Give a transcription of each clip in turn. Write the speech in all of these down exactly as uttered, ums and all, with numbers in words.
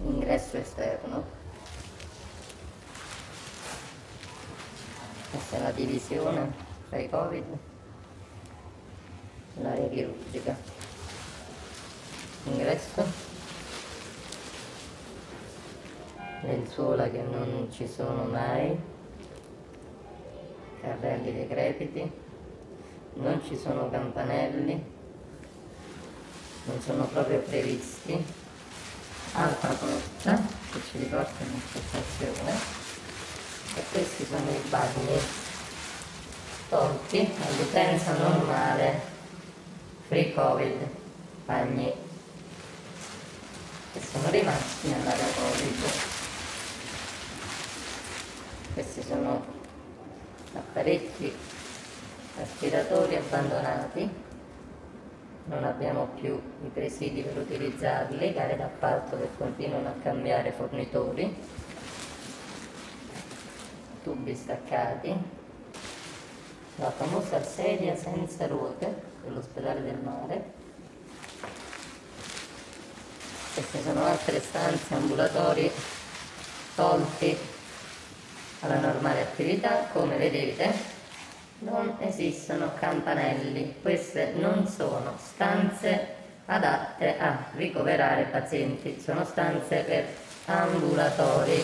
ingresso esterno. Questa è la divisione tra i Covid, l'area chirurgica, ingresso, lenzuola che non ci sono mai, carrelli decrepiti, non ci sono campanelli, non sono proprio previsti, altra porta che ci riporta in stazione, e questi sono i bagni tolti all'utenza normale, free covid, bagni che sono rimasti nell'area covid. Questi sono apparecchi aspiratori abbandonati, non abbiamo più i presidi per utilizzarli, gare d'appalto che continuano a cambiare fornitori, tubi staccati, la famosa sedia senza ruote dell'ospedale del mare. Queste sono altre stanze, ambulatori tolti alla normale attività. Come vedete non esistono campanelli, queste non sono stanze adatte a ricoverare pazienti, sono stanze per ambulatori.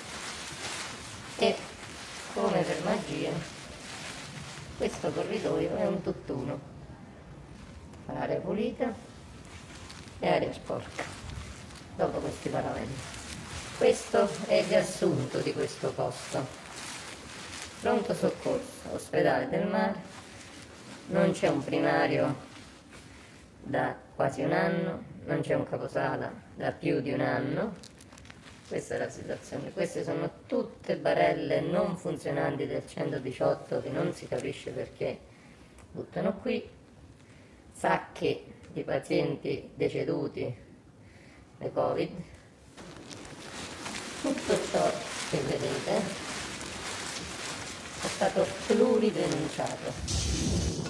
E come per magia questo corridoio è un tutt'uno, area pulita e area sporca. Dopo questi parametri, questo è il riassunto di questo posto. Pronto soccorso, ospedale del mare, non c'è un primario da quasi un anno, non c'è un caposala da più di un anno. Questa è la situazione. Queste sono tutte barelle non funzionanti del centodiciotto che non si capisce perché buttano qui, sacchi di pazienti deceduti da Covid. Tutto ciò che vedete è stato pluridenunciato.